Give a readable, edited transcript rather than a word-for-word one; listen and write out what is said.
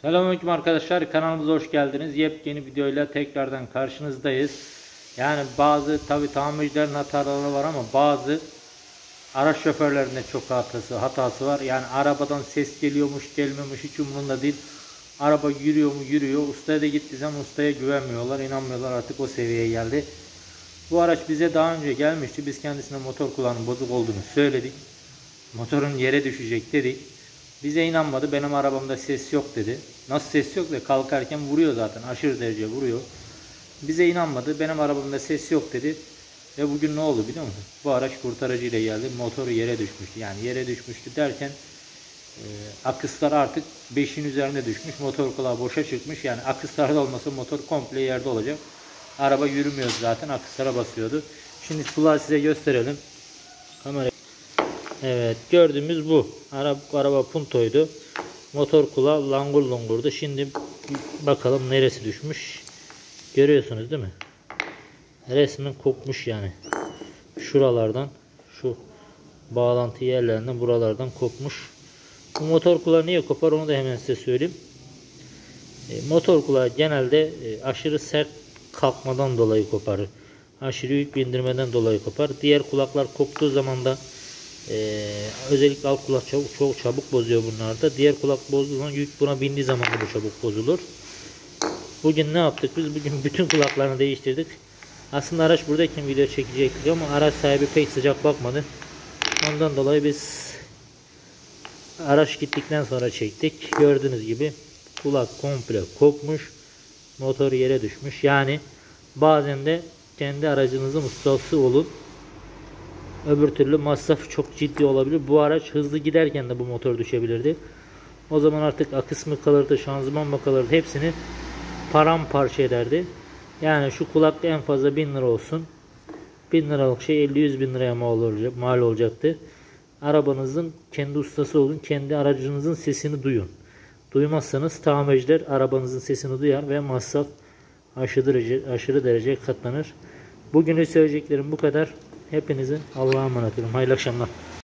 Selamünaleyküm arkadaşlar, kanalımıza hoş geldiniz. Yepyeni videoyla tekrardan karşınızdayız. Yani bazı tamircilerin hataları var ama bazı araç şoförlerinde çok hatası var. Yani arabadan ses geliyormuş gelmiyormuş hiç umurunda değil. Araba yürüyor mu yürüyor. Ustaya da gittiği zaman ustaya güvenmiyorlar, inanmıyorlar, artık o seviyeye geldi. Bu araç bize daha önce gelmişti. Biz kendisine motor kullanım bozuk olduğunu söyledik. Motorun yere düşecek dedik. Bize inanmadı. Benim arabamda ses yok dedi. Nasıl ses yok de, kalkarken vuruyor zaten. Aşırı derece vuruyor. Bize inanmadı. Benim arabamda ses yok dedi. Ve bugün ne oldu biliyor musun? Bu araç kurtarıcıyla geldi. Motoru yere düşmüştü. Yani yere düşmüştü derken akıslar artık 5'in üzerine düşmüş. Motor kulağı boşa çıkmış. Yani akıslarda olmasa motor komple yerde olacak. Araba yürümüyordu zaten. Akıslara basıyordu. Şimdi kulağı size gösterelim. Kamera. Evet, gördüğümüz bu. Araba puntoydu. Motor kulağı langur lungurdu. Şimdi bakalım neresi düşmüş. Görüyorsunuz değil mi? Resmen kopmuş yani. Şuralardan, şu bağlantı yerlerinden, buralardan kopmuş. Bu motor kulağı niye kopar onu da hemen size söyleyeyim. Motor kulağı genelde aşırı sert kalkmadan dolayı koparır. Aşırı yük bindirmeden dolayı kopar. Diğer kulaklar koptuğu zaman da özellikle alt kulak çok çabuk bozuyor bunlarda. Diğer kulak bozduğu zaman yük buna bindiği zaman da bu çabuk bozulur. Bugün ne yaptık biz? Bugün bütün kulaklarını değiştirdik. Aslında araç buradayken video çekecektik ama araç sahibi pek sıcak bakmadı. Ondan dolayı biz araç gittikten sonra çektik. Gördüğünüz gibi kulak komple kopmuş. Motor yere düşmüş. Yani bazen de kendi aracınızın ustası olun. Öbür türlü masraf çok ciddi olabilir. Bu araç hızlı giderken de bu motor düşebilirdi. O zaman artık akıs mı kalırdı, şanzıman mı kalırdı, hepsini paramparça ederdi. Yani şu kulak en fazla 1000 lira olsun. 1000 liralık şey 50-100 bin liraya mal olacaktı. Arabanızın kendi ustası olun. Kendi aracınızın sesini duyun. Duymazsanız tamirciler arabanızın sesini duyar ve masraf aşırı derece katlanır. Bugünlük söyleyeceklerim bu kadar. Hepinizin Allah'a emanet olun. Hayırlı akşamlar.